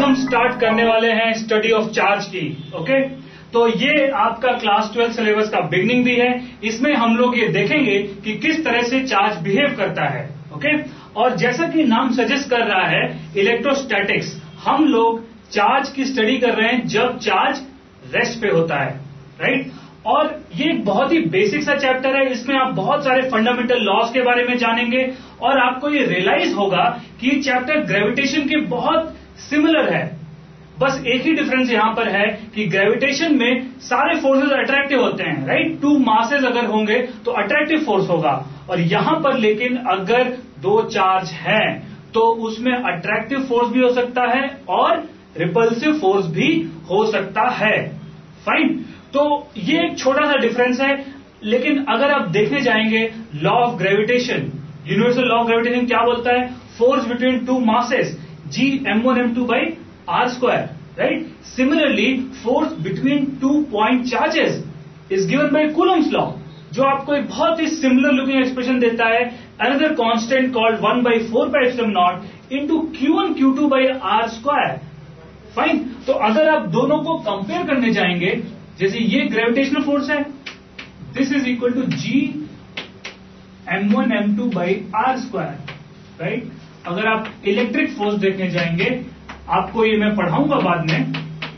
हम स्टार्ट करने वाले हैं स्टडी ऑफ चार्ज की। ओके, तो ये आपका क्लास 12 सिलेबस का बिगनिंग भी है। इसमें हम लोग ये देखेंगे कि किस तरह से चार्ज बिहेव करता है। ओके, और जैसा कि नाम सजेस्ट कर रहा है इलेक्ट्रोस्टैटिक्स, हम लोग चार्ज की स्टडी कर रहे हैं जब चार्ज रेस्ट पे होता है, राइट। और ये एक बहुत ही बेसिक सा चैप्टर है। इसमें आप बहुत सारे फंडामेंटल लॉज के बारे में जानेंगे और आपको ये रियलाइज होगा कि ये चैप्टर ग्रेविटेशन के बहुत सिमिलर है। बस एक ही डिफरेंस यहां पर है कि ग्रेविटेशन में सारे फोर्सेस अट्रैक्टिव होते हैं, राइट। टू मासेस अगर होंगे तो अट्रैक्टिव फोर्स होगा, और यहां पर लेकिन अगर दो चार्ज हैं तो उसमें अट्रैक्टिव फोर्स भी हो सकता है और रिपल्सिव फोर्स भी हो सकता है। फाइन, तो ये एक छोटा सा डिफरेंस है। लेकिन अगर आप देखने जाएंगे law of gravitation, universal law of gravitation क्या बोलता है? Force between two masses G m1 m2 by r square, right? Similarly, force between 2 point charges is given by Coulomb's law, जो आपको एक बहुत ही सिमिलर लुकिंग एक्सप्रेशन देता है, another constant called 1 by 4 pi epsilon naught into q1 q2 by r square. Fine, तो अगर आप दोनों को कंपेयर करने जाएंगे, जैसे ये ग्रेविटेशनल फोर्स है, this is equal to G m1 m2 by r square, right. अगर आप इलेक्ट्रिक फोर्स देखने जाएंगे, आपको ये मैं पढ़ाऊंगा बाद में,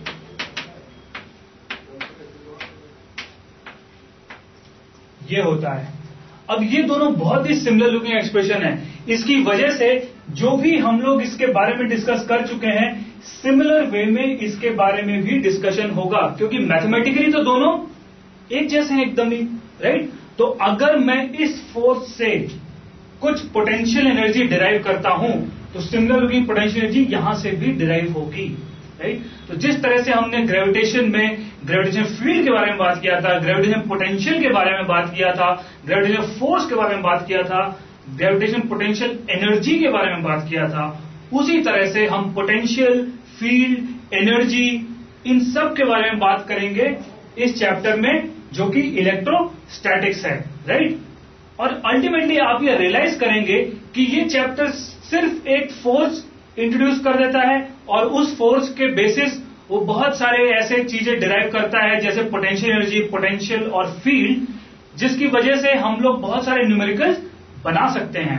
ये होता है। अब ये दोनों बहुत ही सिमिलर लुकिंग एक्सप्रेशन है। इसकी वजह से जो भी हम लोग इसके बारे में डिस्कस कर चुके हैं, सिमिलर वे में इसके बारे में भी डिस्कशन होगा, क्योंकि मैथमेटिकली तो दोनों एक जैसे हैं एकदम ही, राइट। तो अगर मैं इस फोर्स से कुछ पोटेंशियल एनर्जी डिराइव करता हूं तो सिमिलर लुकिंग पोटेंशियल एनर्जी यहां से भी डिराइव होगी, राइट। तो जिस तरह से हमने ग्रेविटेशन में ग्रेविटेशन फील्ड के बारे में बात किया था, ग्रेविटेशन पोटेंशियल के बारे में बात किया था, ग्रेविटेशन फोर्स के बारे में बात किया था, ग्रेविटेशन पोटेंशियल एनर्जी के बारे में बात किया था, उसी तरह से हम पोटेंशियल, फील्ड, एनर्जी, इन सब के बारे में बात करेंगे इस चैप्टर में, जो कि इलेक्ट्रोस्टैटिक्स है, राइट। और अल्टीमेटली आप ये रियलाइज करेंगे कि ये चैप्टर सिर्फ एक फोर्स इंट्रोड्यूस कर देता है और उस फोर्स के बेसिस वो बहुत सारे ऐसे चीजें डिराइव करता है, जैसे पोटेंशियल एनर्जी, पोटेंशियल और फील्ड, जिसकी वजह से हम लोग बहुत सारे न्यूमेरिकल्स बना सकते हैं।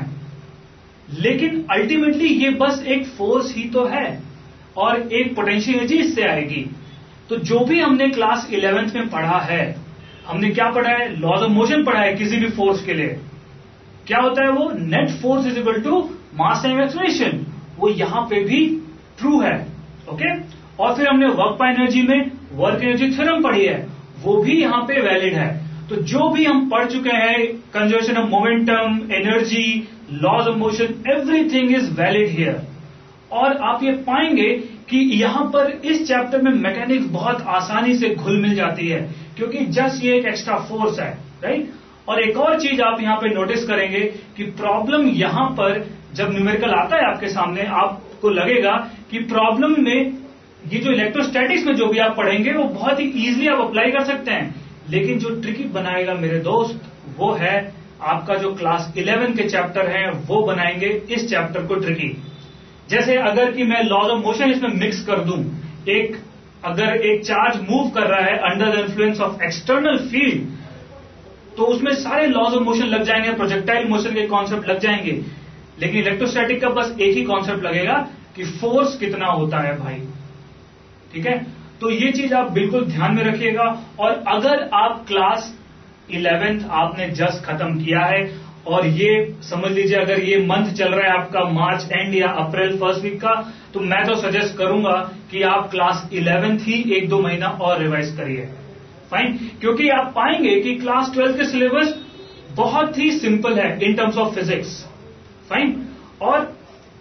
लेकिन अल्टीमेटली ये बस एक फोर्स ही तो है और एक पोटेंशियल एनर्जी इससे आएगी। तो जो भी हमने क्लास 11th में पढ़ा है, हमने क्या पढ़ा है? लॉज ऑफ मोशन पढ़ा है किसी भी फोर्स के लिए। क्या होता है वो? Net force is equal to mass time acceleration. वो यहां पे भी ट्रू है, ओके। और फिर हमने वर्क बाय एनर्जी में वर्क एनर्जी थ्योरम पढ़ी है, वो भी यहां पे वैलिड है। तो जो भी हम पढ़ चुके हैं, conservation of momentum, energy, laws of motion, everything is valid here. और आप ये पाएंगे कि यहां पर इस चैप्टर में मैकेनिक्स बहुत आसानी से घुल मिल जाती है, क्योंकि जस्ट ये एक एक्स्ट्रा फोर्स है, राइट। और एक और चीज आप यहां पे नोटिस करेंगे कि प्रॉब्लम यहां पर जब न्यूमेरिकल आता है आपके सामने, आपको लगेगा कि प्रॉब्लम में ये जो इलेक्ट्रोस्टैटिक्स में जो भी आप पढ़ेंगे वो बहुत ही इजीली आप अप्लाई कर सकते हैं। लेकिन जो ट्रिकी बनाएगा मेरे दोस्त, वो है आपका जो क्लास 11 के चैप्टर हैं, वो बनाएंगे इस चैप्टर को ट्रिकी। जैसे अगर कि मैं लॉज ऑफ मोशन इसमें मिक्स कर दूं, अगर एक चार्ज मूव कर रहा है under the influence of external field, तो उसमें सारे लॉज ऑफ मोशन लग जाएंगे, प्रोजेक्टाइल मोशन के कॉन्सेप्ट लग जाएंगे। लेकिन इलेक्ट्रोस्टैटिक का बस एक ही कॉन्सेप्ट लगेगा कि फोर्स कितना होता है भाई, ठीक है। तो ये चीज आप बिल्कुल ध्यान में रखिएगा। और अगर आप क्लास 11th आपने जस्ट खत्म किया है, और ये समझ लीजिए अगर ये मंथ चल रहा है आपका मार्च एंड या अप्रैल फर्स्ट वीक का, तो मैं तो सजेस्ट करूंगा कि आप क्लास 11th ही 1-2 महीना और रिवाइज करिए, फाइन। क्योंकि आप पाएंगे कि क्लास 12 के सिलेबस बहुत ही सिंपल है in terms of physics, fine. और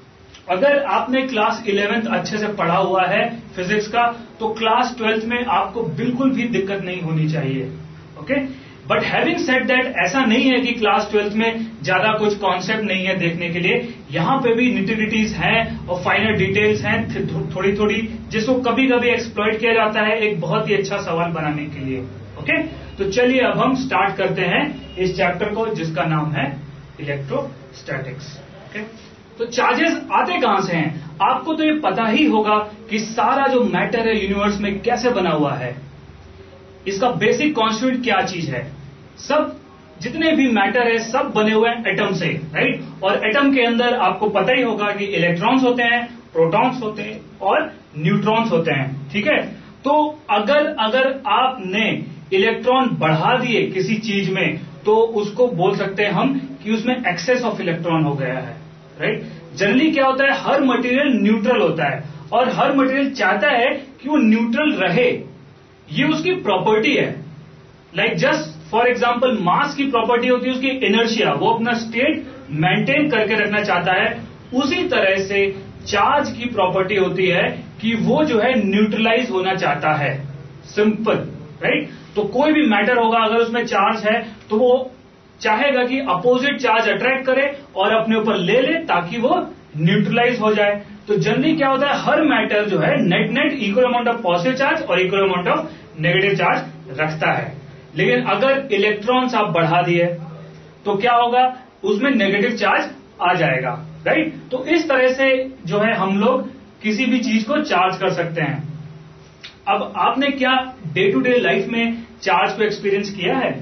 अगर आपने क्लास 11th अच्छे से पढ़ा हुआ है फिजिक्स का, तो क्लास 12th में आपको बिल्कुल भी दिक्कत नहीं होनी चाहिए, okay. But having said that, ऐसा नहीं है कि क्लास 12th में ज्यादा कुछ कॉन्सेप्ट नहीं है देखने के लिए। यहां पे भी निटिविटीज हैं और फाइनल डिटेल्स हैं थोड़ी थोड़ी, जिसको कभी कभी एक्सप्लॉइट किया जाता है एक बहुत ही अच्छा सवाल बनाने के लिए, ओके। तो चलिए अब हम स्टार्ट करते हैं इस चैप्टर को, जिसका नाम है इलेक्ट्रोस्टैटिक्स, ओके। तो चार्जेस आते कहां से हैं? आपको तो ये पता ही होगा कि सारा जो मैटर है यूनिवर्स में कैसे बना हुआ है, इसका बेसिक कॉन्स्टिट्यूएंट क्या चीज है। सब जितने भी मैटर है सब बने हुए हैं एटम से, राइट। और एटम के अंदर आपको पता ही होगा कि इलेक्ट्रॉन्स होते हैं, प्रोटॉन्स होते हैं और न्यूट्रॉन्स होते हैं, ठीक है। तो अगर आपने इलेक्ट्रॉन बढ़ा दिए किसी चीज में तो उसको बोल सकते हैं हम कि उसमें एक्सेस ऑफ इलेक्ट्रॉन हो गया है, राइट। जनरली क्या होता है, हर मटेरियल न्यूट्रल होता है और हर मटेरियल चाहता है कि वो न्यूट्रल रहे, ये उसकी प्रॉपर्टी है। Like just for example mass की प्रॉपर्टी होती है उसकी इनर्शिया, वो अपना स्टेट मेंटेन करके रखना चाहता है। उसी तरह से चार्ज की प्रॉपर्टी होती है कि वो जो है न्यूट्रलाइज होना चाहता है, सिंपल, राइट। तो कोई भी मैटर होगा अगर उसमें चार्ज है तो वो चाहेगा कि अपोजिट चार्ज अट्रैक्ट करे और अपने ऊपर ले ले ताकि वो न्यूट्रलाइज हो जाए। तो जनरली क्या होता है, हर मैटर जो है net equal amount of positive charge और equal amount of negative charge रखता है। लेकिन अगर इलेक्ट्रॉन्स आप बढ़ा दिए तो क्या होगा, उसमें नेगेटिव चार्ज आ जाएगा, राइट। तो इस तरह से जो है हम लोग किसी भी चीज को चार्ज कर सकते हैं। अब आपने क्या डे टू डे लाइफ में चार्ज को एक्सपीरियंस किया है?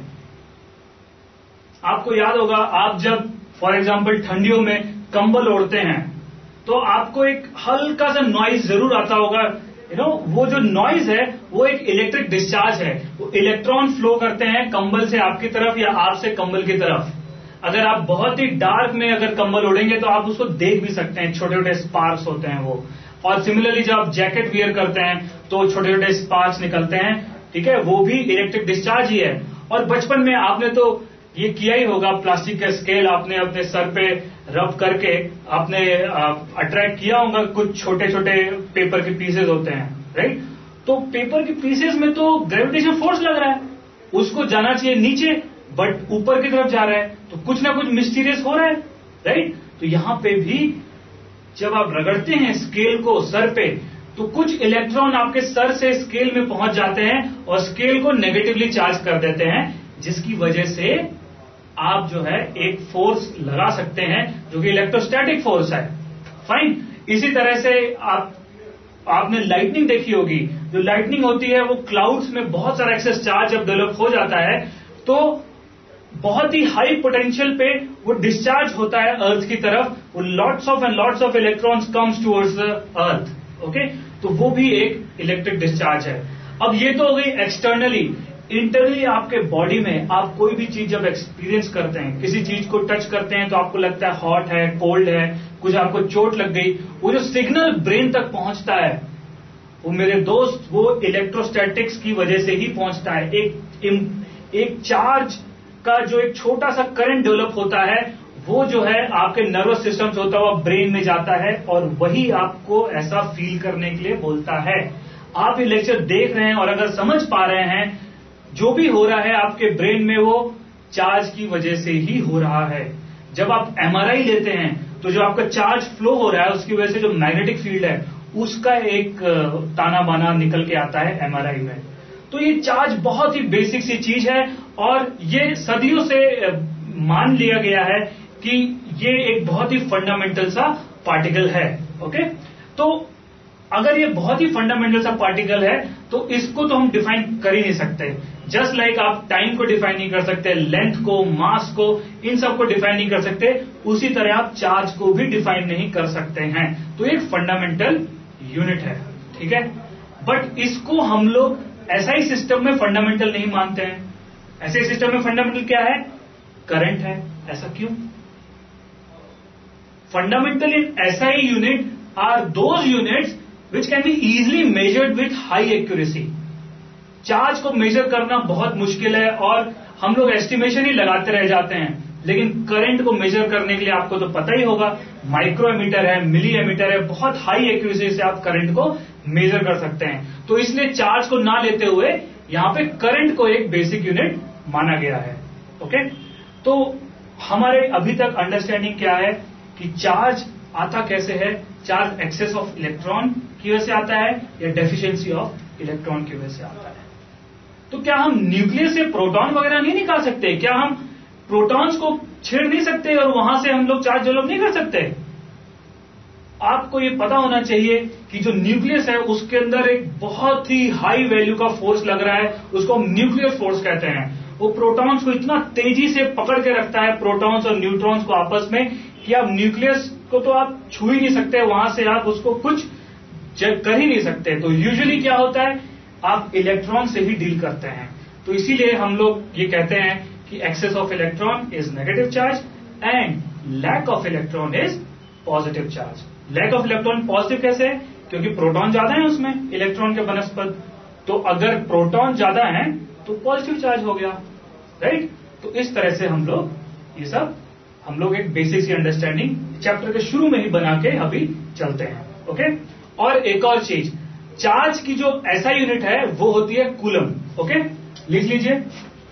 आपको याद होगा आप जब फॉर एग्जांपल ठंडियों में कंबल ओढ़ते हैं तो आपको एक हल्का सा नॉइज जरूर आता होगा, वो जो नॉइज है वो एक इलेक्ट्रिक डिस्चार्ज है। वो इलेक्ट्रॉन फ्लो करते हैं कंबल से आपकी तरफ या आपसे कंबल की तरफ। अगर आप बहुत ही डार्क में अगर कंबल ओढ़ेंगे तो आप उसको देख भी सकते हैं, छोटे छोटे स्पार्क्स होते हैं वो। और सिमिलरली जब आप जैकेट वियर करते हैं तो छोटे छोटे स्पार्क्स निकलते हैं, ठीक है, वो भी इलेक्ट्रिक डिस्चार्ज ही है। और बचपन में आपने तो ये किया ही होगा, प्लास्टिक का स्केल आपने अपने सर पे रब करके आपने अट्रैक्ट किया होगा, कुछ छोटे छोटे पेपर के पीसेस होते हैं, राइट। तो पेपर के पीसेस में तो ग्रेविटेशन फोर्स लग रहा है, उसको जाना चाहिए नीचे बट ऊपर की तरफ जा रहा है, तो कुछ ना कुछ मिस्टीरियस हो रहा है, राइट। तो यहां पे भी जब आप रगड़ते हैं स्केल को सर पे तो कुछ इलेक्ट्रॉन आपके सर से स्केल में पहुंच जाते हैं और स्केल को नेगेटिवली चार्ज कर देते हैं, जिसकी वजह से आप जो है एक फोर्स लगा सकते हैं जो कि इलेक्ट्रोस्टैटिक फोर्स है, फाइन। इसी तरह से आपने लाइटनिंग देखी होगी। जो लाइटनिंग होती है वो क्लाउड्स में बहुत सारा एक्सेस चार्ज जब डेवलप हो जाता है तो बहुत ही हाई पोटेंशियल पे वो डिस्चार्ज होता है अर्थ की तरफ, वो lots of and lots of electrons comes towards the earth, okay. तो वो भी एक इलेक्ट्रिक डिस्चार्ज है। अब ये तो हो गई एक्सटर्नली। इंटरनली आपके बॉडी में आप कोई भी चीज जब एक्सपीरियंस करते हैं, किसी चीज को टच करते हैं तो आपको लगता है हॉट है, कोल्ड है, कुछ आपको चोट लग गई, वो जो सिग्नल ब्रेन तक पहुंचता है वो मेरे दोस्त वो इलेक्ट्रोस्टैटिक्स की वजह से ही पहुंचता है। एक चार्ज का जो एक छोटा सा करंट डेवलप होता है वो जो है आपके नर्वस सिस्टम से होता हुआ ब्रेन में जाता है और वही आपको ऐसा फील करने के लिए बोलता है। आप ये लेक्चर देख रहे हैं और अगर समझ पा रहे हैं जो भी हो रहा है आपके ब्रेन में वो चार्ज की वजह से ही हो रहा है। जब आप एमआरआई लेते हैं तो जो आपका चार्ज फ्लो हो रहा है उसकी वजह से जो मैग्नेटिक फील्ड है उसका एक ताना बाना निकल के आता है एमआरआई में। तो ये चार्ज बहुत ही बेसिक सी चीज है और ये सदियों से मान लिया गया है कि ये एक बहुत ही फंडामेंटल सा पार्टिकल है, ओके। तो अगर ये बहुत ही फंडामेंटल सा पार्टिकल है तो इसको तो हम डिफाइन कर ही नहीं सकते। जस्ट लाइक आप टाइम को डिफाइन नहीं कर सकते, लेंथ को, मास को, इन सब को डिफाइन नहीं कर सकते, उसी तरह आप चार्ज को भी डिफाइन नहीं कर सकते हैं। तो एक फंडामेंटल यूनिट है, ठीक है। बट इसको हम लोग एसआई सिस्टम में फंडामेंटल नहीं मानते हैं। एसआई सिस्टम में फंडामेंटल क्या है? करंट है। ऐसा क्यों? Fundamental in SI unit are those units which can be easily measured with high accuracy। Charge को मेजर करना बहुत मुश्किल है और हम लोग एस्टिमेशन ही लगाते रह जाते हैं, लेकिन करंट को मेजर करने के लिए आपको तो पता ही होगा माइक्रो एमीटर है, मिली एमीटर है, बहुत हाई एक्यूरेसी से आप करंट को मेजर कर सकते हैं। तो इसलिए चार्ज को ना लेते हुए यहां पे करंट को एक बेसिक यूनिट माना गया है, ओके। तो हमारे अभी तक अंडरस्टैंडिंग क्या है कि चार्ज आता कैसे है? चार्ज एक्सेस ऑफ इलेक्ट्रॉन की वजह से आता है या डेफिशिएंसी ऑफ इलेक्ट्रॉन की वजह से आता है। तो क्या हम न्यूक्लियस से प्रोटॉन वगैरह नहीं निकाल सकते? क्या हम प्रोटॉन्स को छेड़ नहीं सकते और वहां से हम लोग चार्ज डेवलप नहीं कर सकते? आपको ये पता होना चाहिए कि जो न्यूक्लियस है उसके अंदर एक बहुत ही हाई वैल्यू का फोर्स लग रहा है, उसको हम न्यूक्लियर फोर्स कहते हैं। वो प्रोटॉन्स को इतना तेजी से पकड़ के रखता है, प्रोटॉन्स और न्यूट्रॉन्स को आपस में, कि आप न्यूक्लियस को तो आप छू ही नहीं सकते, वहां से आप उसको कुछ कर ही नहीं सकते। तो यूजुअली क्या होता है, आप इलेक्ट्रॉन से ही डील करते हैं। तो इसीलिए हम लोग ये कहते हैं कि excess of electron is negative charge and lack of electron is positive charge. Lack of electron positive कैसे है, क्योंकि प्रोटॉन ज्यादा है उसमें इलेक्ट्रॉन के बनस्पत, तो अगर प्रोटॉन ज्यादा है तो पॉजिटिव चार्ज हो गया, राइट। तो इस तरह से हम लोग ये सब एक बेसिक सी अंडरस्टैंडिंग चैप्टर के शुरू में ही बना के अभी चलते हैं, ओके। और एक और चीज, चार्ज की जो ऐसा यूनिट है वो होती है कूलम, ओके, लिख लीजिए।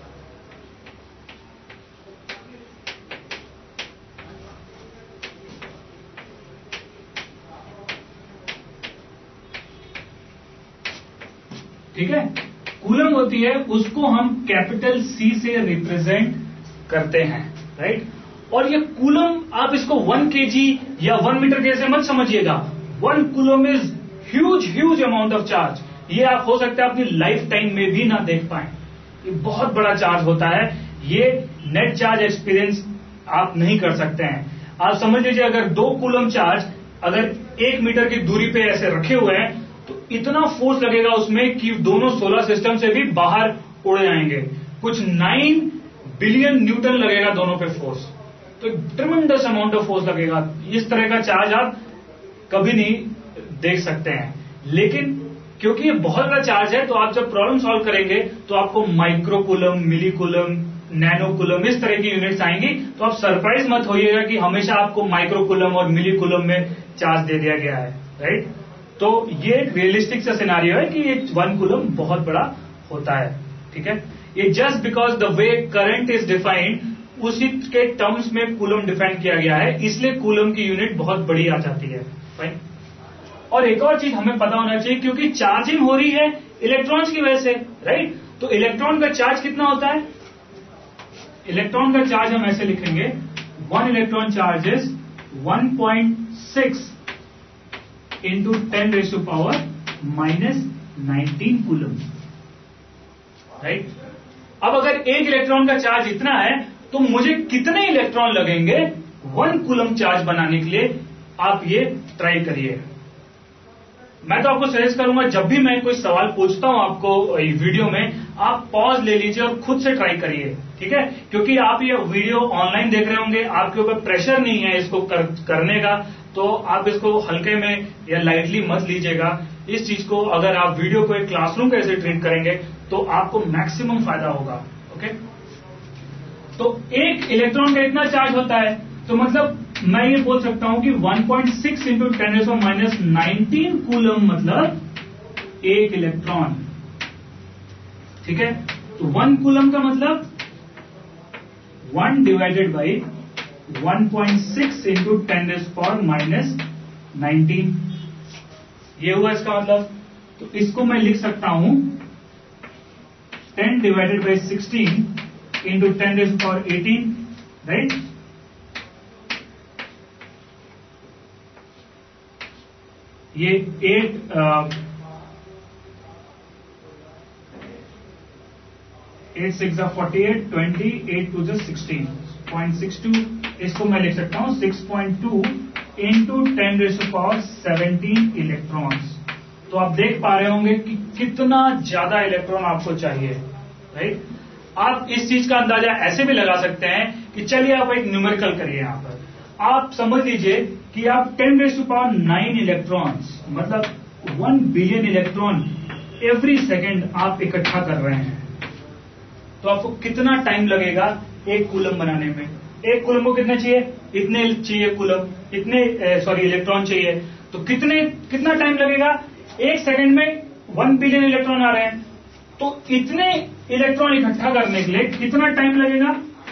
ठीक है, कूलम होती है, उसको हम कैपिटल सी से रिप्रेजेंट करते हैं, राइट। और ये कूलम, आप इसको 1 kg या 1 मीटर जैसे मत समझिएगा। 1 coulomb is huge amount of charge. ये आप हो सकता है अपनी लाइफ टाइम में भी ना देख पाए, ये बहुत बड़ा चार्ज होता है। ये नेट चार्ज एक्सपीरियंस आप नहीं कर सकते हैं। आप समझ लीजिए, अगर 2 कूलम चार्ज अगर 1 मीटर की दूरी पे ऐसे रखे हुए हैं तो इतना फोर्स लगेगा उसमें कि दोनों सोलर सिस्टम से भी बाहर उड़ जाएंगे। कुछ 9 बिलियन न्यूटन लगेगा दोनों पे फोर्स, तो ट्रिमेंडस अमाउंट ऑफ फोर्स लगेगा। इस तरह का चार्ज आप कभी नहीं देख सकते हैं। लेकिन क्योंकि ये बहुत बड़ा चार्ज है, तो आप जब प्रॉब्लम सॉल्व करेंगे तो आपको micro coulomb, milli coulomb, nano coulomb, इस तरह की यूनिट्स आएंगी। तो आप सरप्राइज मत होइएगा कि हमेशा आपको माइक्रो कूलम और मिली कूलम में चार्ज दे दिया गया है, राइट। तो ये एक रियलिस्टिक सा सिनेरियो है कि ये 1 कूलम बहुत बड़ा होता है, ठीक है। ये just because the way current is defined, उसी के टर्म्स में कूलम डिफाइन किया गया है, इसलिए कूलम की यूनिट बहुत बड़ी आ जाती है, राइट। और एक और चीज हमें पता होना चाहिए, क्योंकि चार्जिंग हो रही है इलेक्ट्रॉन्स की वजह से, राइट। तो इलेक्ट्रॉन का चार्ज कितना होता है, इलेक्ट्रॉन का चार्ज हम ऐसे लिखेंगे, 1 electron charge is 1.6 into 10 raised to power -19 coulomb, right. अब अगर एक इलेक्ट्रॉन का चार्ज इतना है तो मुझे कितने इलेक्ट्रॉन लगेंगे 1 कूलम चार्ज बनाने के लिए, आप ये ट्राई करिए। मैं तो आपको सजेस्ट करूंगा, जब भी मैं कोई सवाल पूछता हूं आपको वीडियो में, आप पॉज ले लीजिए और खुद से ट्राई करिए, ठीक है। क्योंकि आप ये वीडियो ऑनलाइन देख रहे होंगे, आपके ऊपर प्रेशर नहीं है इसको करने का, तो आप इसको हल्के में या लाइटली मत लीजिएगा। इस चीज को अगर आप वीडियो को एक क्लासरूम कैसे ट्रीट करेंगे तो आपको मैक्सिमम फायदा होगा, ओके। तो एक इलेक्ट्रॉन का इतना चार्ज होता है, तो मतलब मैं ये बोल सकता हूं कि 1.6 into 10⁻⁹ कूलम मतलब 1 इलेक्ट्रॉन, ठीक है। तो 1 कूलम का मतलब 1 डिवाइडेड बाई 1.6 into 10⁻⁹ ये हुआ इसका मतलब। तो इसको मैं लिख सकता हूं 10 डिवाइडेड बाई 16 into 10⁻18, राइट। ये 8 6 48, 20, 8 2 16.62, इसको मैं लिख सकता हूं 6.2 into 10⁻17 इलेक्ट्रॉन्स। तो आप देख पा रहे होंगे कि कितना ज्यादा इलेक्ट्रॉन आपको चाहिए, राइट। आप इस चीज का अंदाजा ऐसे भी लगा सकते हैं कि चलिए आप एक न्यूमेरिकल करिए। यहां पर आप समझ लीजिए कि आप 10⁻9 इलेक्ट्रॉन्स मतलब 1 बिलियन इलेक्ट्रॉन एवरी सेकेंड आप इकट्ठा कर रहे हैं। तो आपको कितना टाइम लगेगा एक कूलम बनाने में? एक कूलम को कितना चाहिए? इतने चाहिए कूलम, इतने इलेक्ट्रॉन चाहिए। तो कितना टाइम लगेगा? एक सेकंड में 1 बिलियन इलेक्ट्रॉन आ रहे हैं, तो इतने इलेक्ट्रॉन इकट्ठा करने के लिए कितना टाइम लगेगा?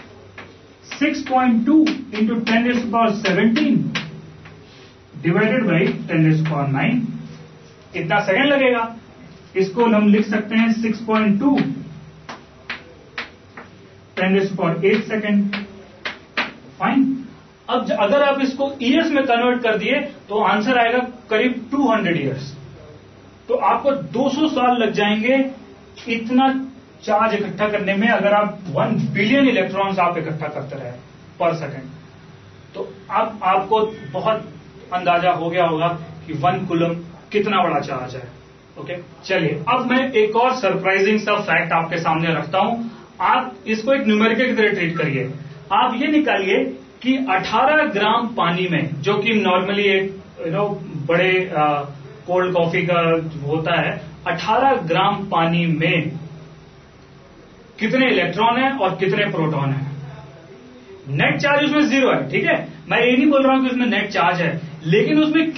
6.2 into 10⁻17 डिवाइडेड बाई 10⁻9, कितना सेकंड लगेगा? इसको हम लिख सकते हैं 6.2 10⁸ सेकंड। फाइन। अब अगर आप इसको ईयर्स में कन्वर्ट कर दिए तो आंसर आएगा करीब 200 ईयर्स। तो आपको 200 साल लग जाएंगे इतना चार्ज इकट्ठा करने में, अगर आप 1 बिलियन इलेक्ट्रॉन्स आप इकट्ठा करते रहे पर सेकेंड। तो अब आपको बहुत अंदाजा हो गया होगा कि 1 कूलम कितना बड़ा चार्ज है। ओके, चलिए अब मैं एक और सरप्राइजिंग सा फैक्ट आपके सामने रखता हूं। आप इसको एक न्यूमेरिकल की तरह ट्रीट करिए। आप ये निकालिए कि 18 ग्राम पानी में, जो कि नॉर्मली एक बड़े कोल्ड कॉफी का होता है, 18 ग्राम पानी में कितने इलेक्ट्रॉन है और कितने प्रोटॉन है। नेट चार्ज उसमें 0 है, ठीक है। मैं ये नहीं बोल रहा हूं कि उसमें नेट चार्ज है, लेकिन उसमें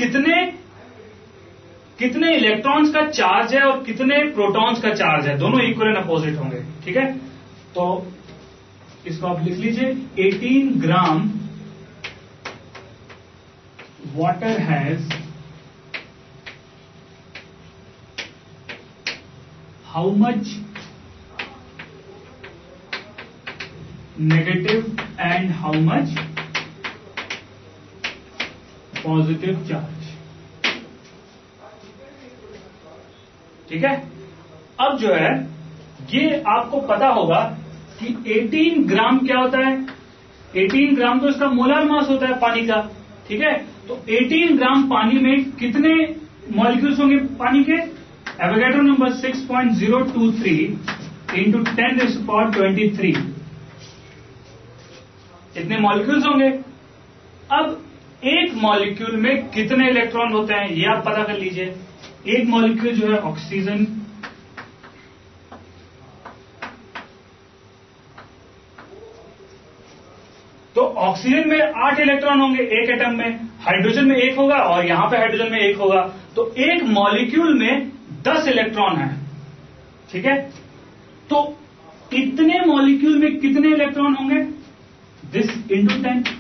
कितने इलेक्ट्रॉन्स का चार्ज है और कितने प्रोटॉन्स का चार्ज है, दोनों इक्वल एंड अपोजिट होंगे, ठीक है। तो इसको आप लिख लीजिए, 18 gram water has how much negative and how much positive charge, ठीक है। अब जो है ये आपको पता होगा कि 18 ग्राम क्या होता है। 18 ग्राम तो इसका मोलार मास होता है पानी का, ठीक है। तो 18 ग्राम पानी में कितने मॉलिक्यूल्स होंगे पानी के? एवोगैड्रो नंबर 6.023 इंटू 10⁻23 इतने मॉलिक्यूल्स होंगे। अब एक मॉलिक्यूल में कितने इलेक्ट्रॉन होते हैं ये आप पता कर लीजिए। एक मॉलिक्यूल जो है ऑक्सीजन, तो ऑक्सीजन में 8 इलेक्ट्रॉन होंगे एक एटम में, हाइड्रोजन में 1 होगा और यहां पे हाइड्रोजन में 1 होगा। तो एक मॉलिक्यूल में 10 इलेक्ट्रॉन है, ठीक है। तो इतने मॉलिक्यूल में कितने इलेक्ट्रॉन होंगे? This into 10।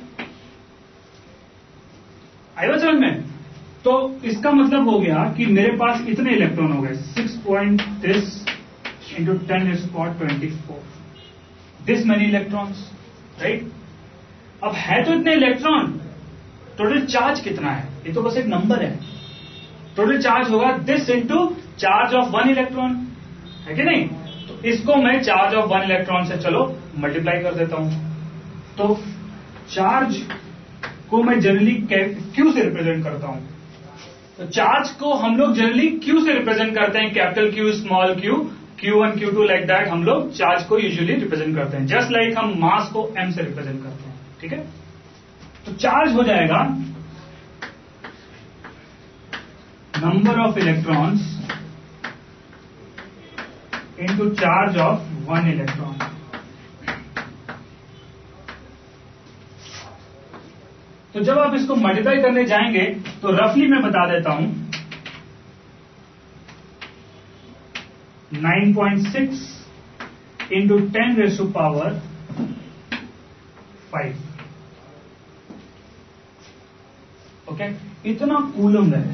आया समझ में? तो इसका मतलब हो गया कि मेरे पास इतने इलेक्ट्रॉन हो गए, 6.this into 10⁻24 this many electrons, right. अब है तो इतने इलेक्ट्रॉन, टोटल चार्ज कितना है? ये तो बस एक नंबर है। टोटल चार्ज होगा this into charge of 1 electron, है कि नहीं। तो इसको मैं चार्ज ऑफ 1 इलेक्ट्रॉन से चलो मल्टीप्लाई कर देता हूं। तो चार्ज को मैं जनरली क्यू से रिप्रेजेंट करता हूं। तो चार्ज को हम लोग जनरली क्यू से रिप्रेजेंट करते हैं, capital Q, small Q, Q1 Q2 like that हम लोग चार्ज को यूजुअली रिप्रेजेंट करते हैं, जस्ट लाइक हम मास को m से रिप्रेजेंट करते हैं, ठीक है। तो चार्ज हो जाएगा number of electrons into charge of 1 electron. तो जब आप इसको मल्टीप्लाई करने जाएंगे तो रफली मैं बता देता हूं, 9.6 इंटू 10⁻⁵ ओके, इतना कूलम है।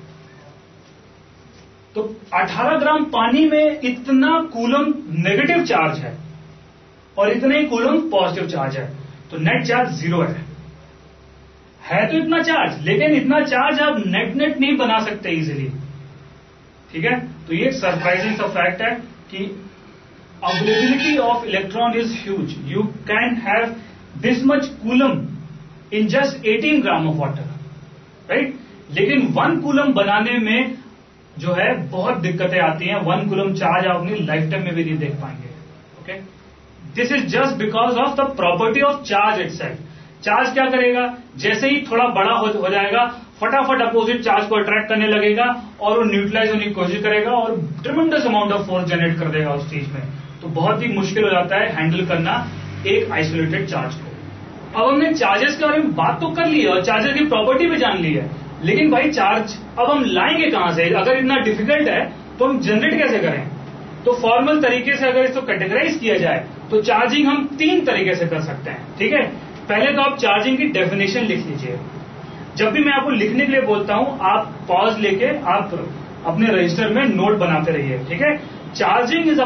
तो 18 ग्राम पानी में इतना कूलम नेगेटिव चार्ज है और इतने ही कूलम पॉजिटिव चार्ज है। तो नेट चार्ज 0 है तो इतना चार्ज, लेकिन इतना चार्ज आप नेट नहीं बना सकते इजीली, ठीक है। तो ये एक सरप्राइजिंग सा फैक्ट है कि availability of electron is huge. You can have this much coulomb in just 18 gram of water, right. लेकिन 1 कूलम बनाने में जो है बहुत दिक्कतें आती हैं। 1 कूलम चार्ज आप अपनी लाइफ टाइम में भी नहीं देख पाएंगे, okay. This is just because of the property of charge itself. Charge क्या करेगा, जैसे ही थोड़ा बड़ा हो जाएगा, फटाफट अपोजिट चार्ज को अट्रैक्ट करने लगेगा और वो न्यूट्रलाइज होने की कोशिश करेगा और tremendous amount of force generate कर देगा उस चीज में। तो बहुत ही मुश्किल हो जाता है हैंडल करना एक आइसोलेटेड चार्ज को। अब हमने चार्जेस के बारे में बात तो कर ली है और चार्जेस की प्रॉपर्टी भी जान ली है, लेकिन भाई चार्ज अब हम लाएंगे कहां से? अगर इतना डिफिकल्ट है तो हम जनरेट कैसे करें? तो फॉर्मल तरीके से अगर इसको कैटेगराइज किया जाए तो चार्जिंग हम 3 तरीके से कर सकते हैं, ठीक है। पहले तो आप चार्जिंग की डेफिनेशन लिख लीजिए। जब भी मैं आपको लिखने के लिए बोलता हूं, आप पॉज लेके आप अपने रजिस्टर में नोट बनाते रहिए, ठीक है। Charging is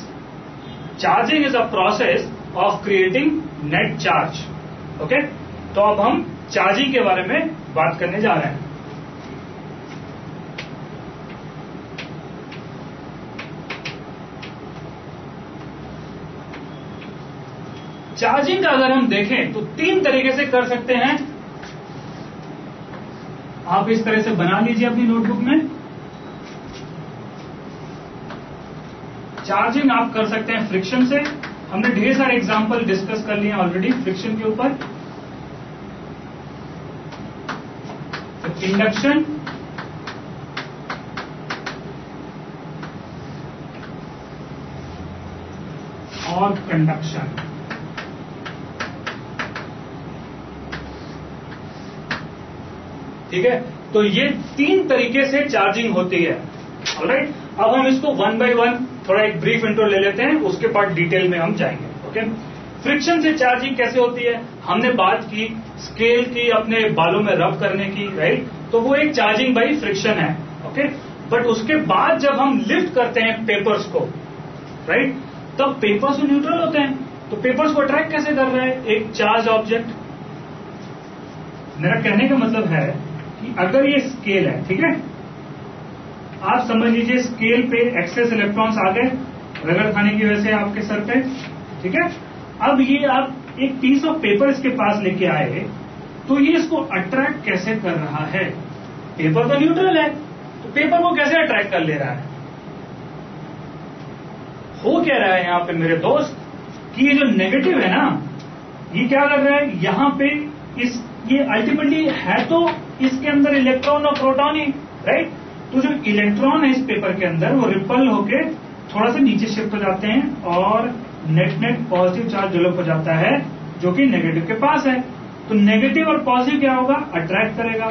a process of creating net charge, okay. तो अब हम चार्जिंग के बारे में बात करने जा रहे हैं। चार्जिंग का अगर हम देखें तो 3 तरीके से कर सकते हैं। आप इस तरह से बना लीजिए अपनी नोटबुक में। चार्जिंग आप कर सकते हैं फ्रिक्शन से। हमने ढेर सारे एग्जांपल डिस्कस कर लिए ऑलरेडी फ्रिक्शन के ऊपर। इंडक्शन, और कंडक्शन। ठीक है, तो ये 3 तरीके से चार्जिंग होती है। ऑलराइट, अब हम इसको 1 बाय 1 थोड़ा एक ब्रीफ इंट्रो ले लेते हैं, उसके बाद डिटेल में हम जाएंगे। ओके, फ्रिक्शन से चार्जिंग कैसे होती है? हमने बात की स्केल की, अपने बालों में रब करने की, राइट? तो वो एक चार्जिंग बाय फ्रिक्शन है। ओके, बट उसके बाद जब हम लिफ्ट करते हैं पेपर्स को, राइट, तब पेपर्स न्यूट्रल होते हैं, तो पेपर्स को अट्रैक्ट कैसे कर रहा है? एक चार्ज ऑब्जेक्ट। मेरा कहने का मतलब है कि अगर ये स्केल है, ठीक है, आप समझ लीजिए स्केल पे एक्सेस इलेक्ट्रॉन्स आ गए रगड़ खाने की वजह से आपके सर पे, ठीक है। अब ये आप एक पीस ऑफ पेपर इसके पास लेके आए, तो ये इसको अट्रैक्ट कैसे कर रहा है? पेपर तो न्यूट्रल है, तो पेपर को कैसे अट्रैक्ट कर ले रहा है? हो क्या रहा है यहां पे मेरे दोस्त कि ये जो नेगेटिव है ना, ये क्या कर रहा है यहां पे? ये अल्टीमेटली है तो इसके अंदर इलेक्ट्रॉन और प्रोटॉन ही, राइट? तो जो इलेक्ट्रॉन है इस पेपर के अंदर वो रिपल होके थोड़ा सा नीचे शिफ्ट हो जाते हैं और net net positive charge develop हो जाता है जो कि नेगेटिव के पास है। तो नेगेटिव और पॉजिटिव क्या होगा? अट्रैक्ट करेगा,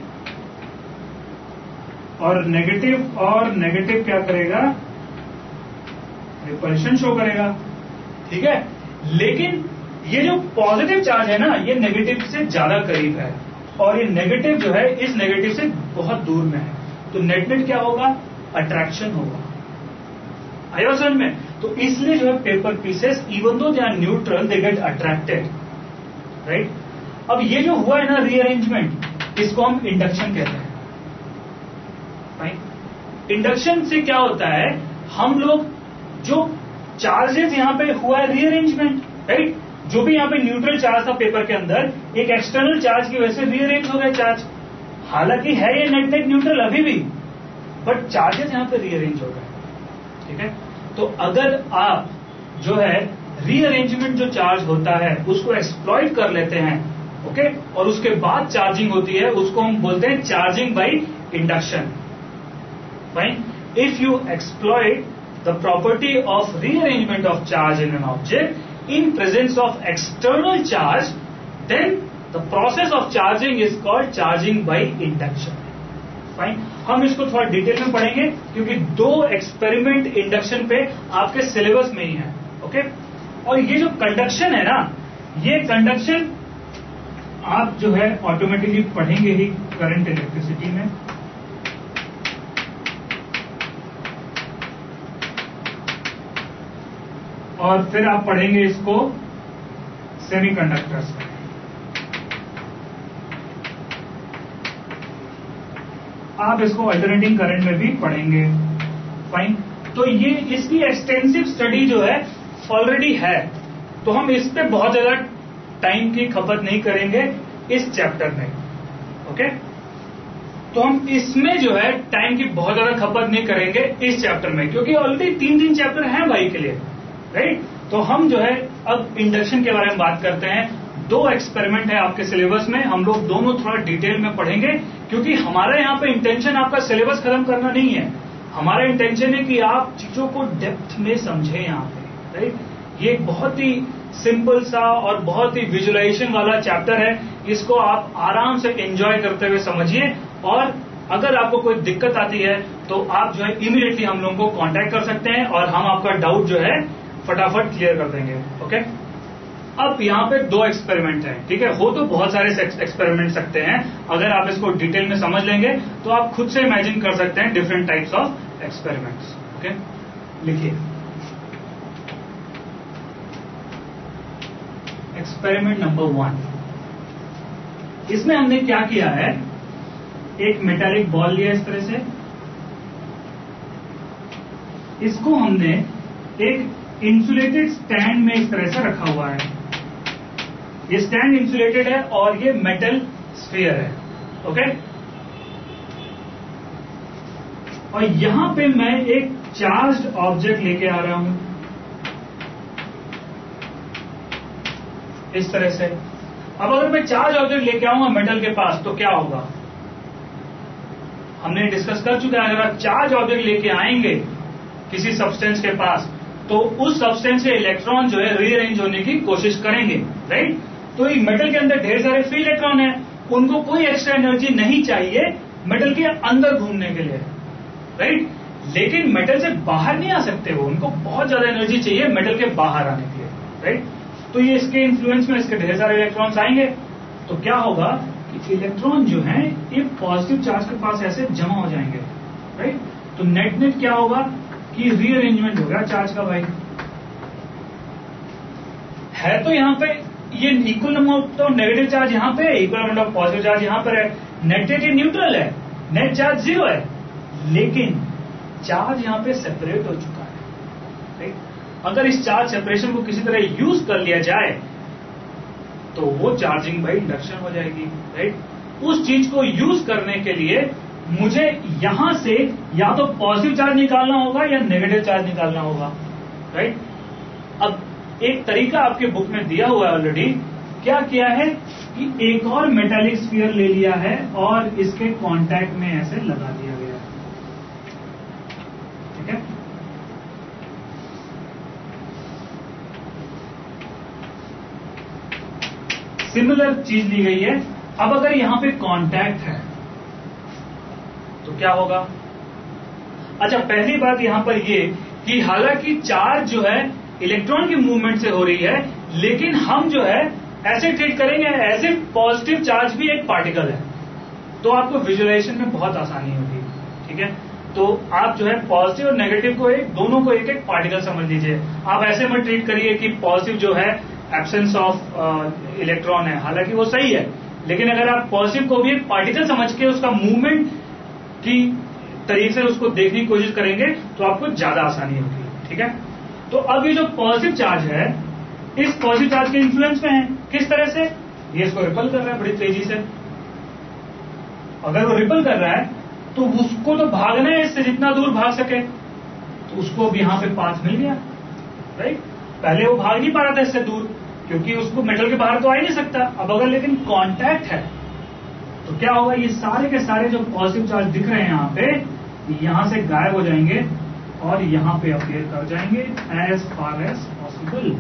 और नेगेटिव क्या करेगा? रिपल्शन शो करेगा, ठीक है। लेकिन ये जो पॉजिटिव चार्ज है ना, ये नेगेटिव से ज्यादा करीब है, और ये नेगेटिव जो है इस नेगेटिव से बहुत दूर में है। तो नेट नेट क्या होगा? अट्रैक्शन होगा। आया समझ में? तो इसलिए जो है paper pieces even though they are neutral they get attracted, right? अब ये जो हुआ है ना रीअरेंजमेंट, इसको हम इंडक्शन कहते हैं। राइट? इंडक्शन से क्या होता है, हम लोग जो चार्जेस यहां पे हुआ है रीअरेंजमेंट, राइट? जो भी यहां पे न्यूट्रल चार्ज था पेपर के अंदर, एक एक्सटर्नल चार्ज की वजह से रीअरेंज हो गया चार्ज। हालांकि है ये नेट नेट न्यूट्रल अभी भी, बट चार्जेस यहां पे रीअरेंज हो गए, ठीक है। तो अगर आप जो है रीअरेंजमेंट जो चार्ज होता है उसको एक्सप्लॉइट कर लेते हैं, ओके, और उसके बाद चार्जिंग होती है, उसको हम बोलते हैं charging by induction. Fine, if you exploit the property of rearrangement of charge in an object in presence of external charge, then the process of charging is called charging by induction. Fine, हम इसको थोड़ा detail में पढ़ेंगे क्योंकि 2 experiment induction पे आपके syllabus में ही है, ओके। और ये जो कंडक्शन है ना, ये कंडक्शन आप जो है ऑटोमेटिकली पढ़ेंगे ही करंट इलेक्ट्रिसिटी में। और फिर आप पढ़ेंगे इसको सेमीकंडक्टर्स में। आप इसको अल्टरनेटिंग करंट में भी पढ़ेंगे। फाइन, तो ये इसकी एक्सटेंसिव स्टडी जो है ऑलरेडी है, तो हम इस पे बहुत ज्यादा टाइम की खपत नहीं करेंगे इस चैप्टर में, ओके। तो हम इसमें जो है टाइम की बहुत ज्यादा खपत नहीं करेंगे इस चैप्टर में, क्योंकि ऑलरेडी 3 चैप्टर हैं भाई के लिए, राइट? तो हम जो है अब इंडक्शन के बारे में बात करते हैं। 2 एक्सपेरिमेंट है आपके सिलेबस में, हम लोग दोनों थोड़ा डिटेल में पढ़ेंगे, क्योंकि हमारा यहाँ पे इंटेंशन आपका सिलेबस खत्म करना नहीं है। हमारा इंटेंशन है कि आप चीजों को डेप्थ में समझें यहाँ पे, राइट? ये एक बहुत ही सिंपल सा और बहुत ही विजुअलाइजेशन वाला चैप्टर है, इसको आप आराम से एंजॉय करते हुए समझिए। और अगर आपको कोई दिक्कत आती है तो आप जो है इमीडिएटली हम लोगों को कांटेक्ट कर सकते हैं और हम आपका डाउट जो है फटाफट क्लियर कर देंगे, ओके। अब यहाँ पे 2 एक्सपेरिमेंट हैं, ठीक है। हो तो बहुत सारे एक्सपेरिमेंट सकते हैं, अगर आप इसको डिटेल में समझ लेंगे तो आप खुद से इमेजिन कर सकते हैं different types of experiments, okay. लिखिए एक्सपेरिमेंट नंबर 1। इसमें हमने क्या किया है, एक मेटालिक बॉल लिया इस तरह से, इसको हमने एक इंसुलेटेड स्टैंड में इस तरह से रखा हुआ है। ये स्टैंड इंसुलेटेड है और ये मेटल स्फीयर है, ओके। और यहां पे मैं एक चार्ज्ड ऑब्जेक्ट लेके आ रहा हूं इस तरह से। अब अगर मैं चार्ज ऑब्जेक्ट लेके आऊंगा मेटल के पास तो क्या होगा, हमने डिस्कस कर चुका है। अगर आप चार्ज ऑब्जेक्ट लेके आएंगे किसी सब्सटेंस के पास तो उस सब्सटेंस से इलेक्ट्रॉन जो है रीअरेंज होने की कोशिश करेंगे, राइट। तो ये मेटल के अंदर ढेर सारे फ्री इलेक्ट्रॉन है, उनको कोई एक्स्ट्रा एनर्जी नहीं चाहिए मेटल के अंदर घूमने के लिए, राइट। लेकिन मेटल से बाहर नहीं आ सकते वो, उनको बहुत ज्यादा एनर्जी चाहिए मेटल के बाहर आने के लिए, राइट। तो ये इसके इन्फ्लुएंस में इसके ढेर सारे इलेक्ट्रॉन्स आएंगे तो क्या होगा कि इलेक्ट्रॉन जो है ये पॉजिटिव चार्ज के पास ऐसे जमा हो जाएंगे, राइट। तो नेट नेट क्या होगा कि रीअरेंजमेंट हो गया चार्ज का भाई। है तो यहां पे ये equal amount of negative charge यहां पे, equal amount of positive charge यहां पर है, नेट नेट न्यूट्रल है, नेट चार्ज 0 है, लेकिन चार्ज यहां पे सेपरेट हो चुका है, राइट। अगर इस चार्ज सेपरेशन को किसी तरह यूज कर लिया जाए तो वो चार्जिंग बाय इंडक्शन हो जाएगी, राइट। उस चीज को यूज करने के लिए मुझे यहां से या तो पॉजिटिव चार्ज निकालना होगा या नेगेटिव चार्ज निकालना होगा, राइट। अब एक तरीका आपके बुक में दिया हुआ है ऑलरेडी, क्या किया है कि एक और मेटालिक स्फीयर ले लिया है और इसके कांटेक्ट में ऐसे लगा दिया गया है, ठीक है। सिमिलर चीज ली गई है। अब अगर यहां पे कांटेक्ट है तो क्या होगा। अच्छा, पहली बात यहां पर ये कि हालांकि चार्ज जो है इलेक्ट्रॉन की मूवमेंट से हो रही है, लेकिन हम जो है ऐसे ट्रीट करेंगे एज ए पॉजिटिव चार्ज भी एक पार्टिकल है, तो आपको विजुअलाइजेशन में बहुत आसानी होगी, ठीक है। तो आप जो है पॉजिटिव और नेगेटिव को दोनों को एक एक पार्टिकल समझ लीजिए। आप ऐसे मत ट्रीट करिए कि पॉजिटिव जो है एब्सेंस ऑफ इलेक्ट्रॉन है, हालांकि वो सही है, लेकिन अगर आप पॉजिटिव को भी एक पार्टिकल समझ के उसका मूवमेंट की तरीके से उसको देखने की कोशिश करेंगे तो आपको ज्यादा आसानी होगी, ठीक है। तो अब ये जो पॉजिटिव चार्ज है इस पॉजिटिव चार्ज के इन्फ्लुएंस में है, किस तरह से, ये इसको रिपल कर रहा है बड़ी तेजी से। अगर वो रिपल कर रहा है तो उसको तो भागना है इससे जितना दूर भाग सके, तो उसको अब यहां पे पाथ मिल गया, राइट। पहले वो भाग नहीं पा रहा था इससे दूर क्योंकि उसको मेटल के बाहर तो आ ही नहीं सकता। अब अगर लेकिन कांटेक्ट है तो क्या होगा, ये सारे के सारे जो पॉजिटिव चार्ज दिख रहे हैं यहां पे, यहां से गायब हो जाएंगे और यहां पे अपीयर कर जाएंगे एज फार एज पॉसिबल।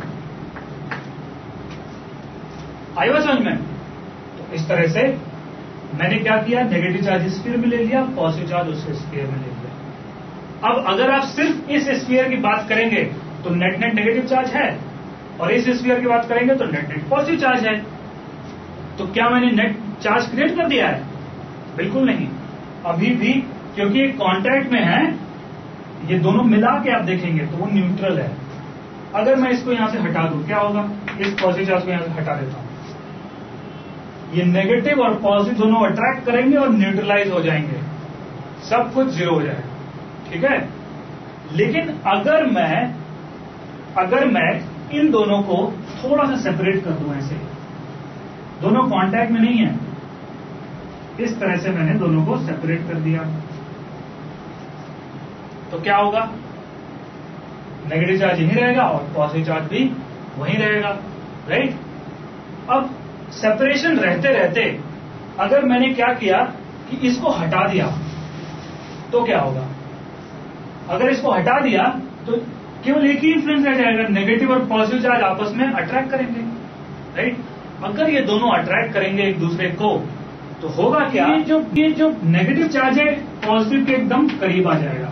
आई बात समझ में। तो इस तरह से मैंने क्या किया, नेगेटिव चार्ज इस स्फीयर में ले लिया, पॉजिटिव चार्ज उस स्फीयर में ले लिया। अब अगर आप सिर्फ इस स्फीयर की बात करेंगे तो नेट नेट नेगेटिव चार्ज है, और इस स्फीयर की बात करेंगे तो नेट नेट पॉजिटिव चार्ज है। तो क्या मैंने नेट चार्ज क्रिएट कर दिया है? बिल्कुल नहीं, अभी भी, क्योंकि ये कांटेक्ट में है, ये दोनों मिला के आप देखेंगे तो वो न्यूट्रल है। अगर मैं इसको यहां से हटा दूं क्या होगा, इस पॉजिटिव चार्ज को यहां से हटा देता हूं, ये नेगेटिव और पॉजिटिव दोनों अट्रैक्ट करेंगे और न्यूट्रलाइज हो जाएंगे, सब कुछ जीरो हो जाएगा, ठीक है। लेकिन अगर मैं इन दोनों को थोड़ा सा सेपरेट कर दूं, ऐसे दोनों कांटेक्ट में नहीं है, इस तरह से मैंने दोनों को सेपरेट कर दिया, तो क्या होगा, नेगेटिव चार्ज यहीं रहेगा और पॉजिटिव चार्ज भी वहीं रहेगा, राइट। अब सेपरेशन रहते रहते अगर मैंने क्या किया कि इसको हटा दिया तो क्या होगा, अगर इसको हटा दिया तो केवल एक ही इन्फ्लुएंस रह जाएगा, नेगेटिव और पॉजिटिव चार्ज आपस में अट्रैक्ट करेंगे, राइट। अगर ये दोनों अट्रैक्ट करेंगे एक दूसरे को तो होगा क्या, ये जो नेगेटिव चार्ज है पॉजिटिव के एकदम करीब आ जाएगा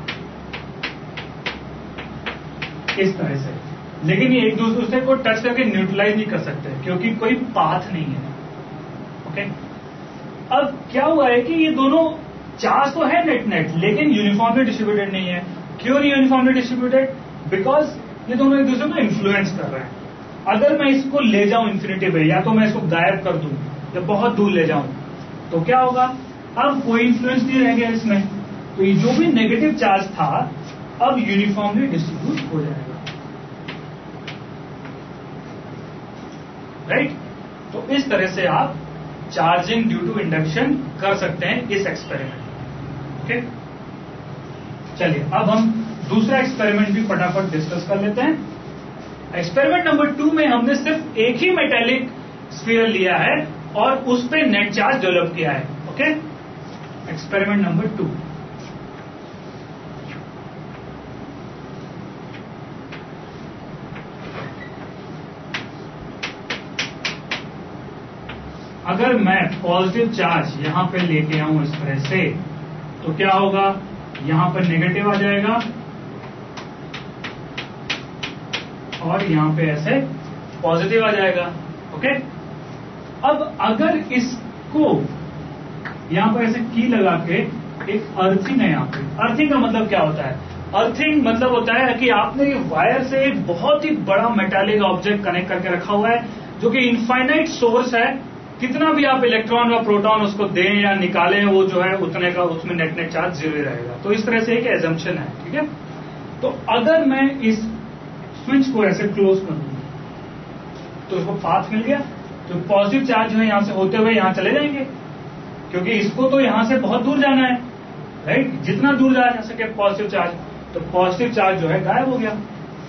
इस तरह से, लेकिन ये एक दूसरे को टच करके न्यूट्रलाइज नहीं कर सकते क्योंकि कोई पाथ नहीं है, ओके। अब क्या हुआ है कि ये दोनों चार्ज तो है नेट नेट, लेकिन यूनिफॉर्मली डिस्ट्रीब्यूटेड नहीं है। क्यों नहीं यूनिफॉर्मली डिस्ट्रीब्यूटेड? बिकॉज ये दोनों एक दूसरे को इन्फ्लुएंस कर रहे हैं। अगर मैं इसको ले जाऊं इन्फिनिटी पे, या तो मैं इसको गायब कर दूं या बहुत दूर ले जाऊं तो क्या होगा, अब कोई इन्फ्लुएंस नहीं रह गया इसमें, तो ये जो भी नेगेटिव चार्ज था अब यूनिफॉर्मली डिस्ट्रीब्यूट हो जाएगा, राइट। तो इस तरह से आप चार्जिंग ड्यू टू इंडक्शन कर सकते हैं इस एक्सपेरिमेंट में। ओके, चलिए अब हम दूसरा एक्सपेरिमेंट भी फटाफट डिस्कस कर लेते हैं। एक्सपेरिमेंट नंबर 2 में हमने सिर्फ एक ही मेटेलिक स्फीयर लिया है और उस पे नेट चार्ज डेवलप किया है। Okay, experiment number 2। अगर मैं पॉजिटिव चार्ज यहां पे लेके आऊं इस तरह से, तो क्या होगा, यहां पर नेगेटिव आ जाएगा और यहां पे ऐसे पॉजिटिव आ जाएगा। ओके, अब अगर इसको यहां पर ऐसे की लगा के एक अर्थिंग है, यहां पे अर्थिंग का मतलब क्या होता है, अर्थिंग मतलब होता है कि आपने ये वायर से एक बहुत ही बड़ा मेटालिक ऑब्जेक्ट कनेक्ट करके रखा हुआ है जो कि इनफाइनाइट सोर्स है, कितना भी आप इलेक्ट्रॉन व प्रोटॉन उसको दें या निकालें वो जो है उतने का उसमें नेट चार्ज जीरो ही रहेगा। तो इस तरह से एक एजम्पशन है, ठीक है। तो अगर मैं इस स्विच को ऐसे क्लोज कर दूं तो इसको पाथ मिल गया, तो पॉजिटिव चार्ज जो है यहां से होते हुए यहां चले जाएंगे, क्योंकि इसको तो यहां से बहुत दूर जाना है, राइट, जितना दूर जा सके पॉजिटिव चार्ज, तो पॉजिटिव चार्ज जो है गायब हो गया।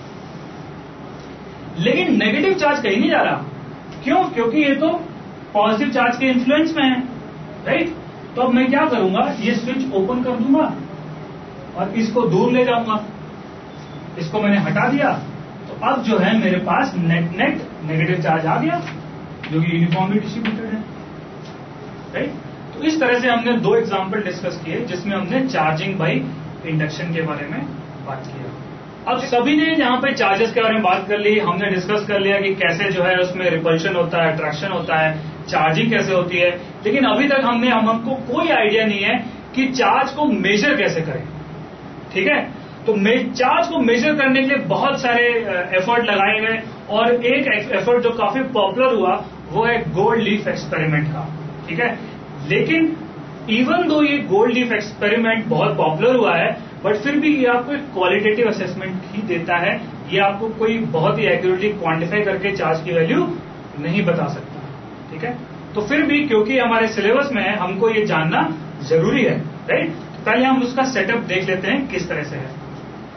लेकिन नेगेटिव चार्ज कहीं नहीं जा रहा, क्यों, क्योंकि ये तो पॉजिटिव चार्ज के इन्फ्लुएंस में है, राइट। तो अब मैं क्या करूंगा, ये स्विच ओपन कर दूंगा और इसको दूर ले जाऊंगा, इसको मैंने हटा दिया, तो अब जो है मेरे पास नेट नेगेटिव चार्ज आ गया जो कि यूनिफॉर्मली डिस्ट्रीब्यूटेड है, राइट। तो इस तरह से हमने 2 एग्जांपल डिस्कस किए जिसमें हमने चार्जिंग बाय इंडक्शन के बारे में बात किया। अब सभी ने जहां पे चार्जेस के बारे में बात कर ली, हमने डिस्कस कर लिया कि कैसे जो है उसमें रिपल्शन होता है, अट्रैक्शन होता है, चार्जिंग कैसे होती है, लेकिन अभी तक हमको कोई आइडिया नहीं है कि चार्ज को मेजर कैसे करें, ठीक है। तो चार्ज को मेजर करने के लिए बहुत सारे एफर्ट लगाए गए और एक एफर्ट जो काफी पॉपुलर हुआ वो है गोल्ड लीफ एक्सपेरिमेंट का, ठीक है। लेकिन इवन दो ये गोल्ड लीफ एक्सपेरिमेंट बहुत पॉपुलर हुआ है, बट फिर भी ये आपको एक क्वालिटेटिव असेसमेंट ही देता है, ये आपको कोई बहुत ही एक्यूरेटली क्वांटिफाई करके चार्ज की वैल्यू नहीं बता सकता, ठीक है। तो फिर भी क्योंकि हमारे सिलेबस में है हमको ये जानना जरूरी है, राइट। पहले हम उसका सेटअप देख लेते हैं किस तरह से है।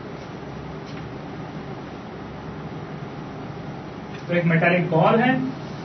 तो एक मेटालिक बॉल है,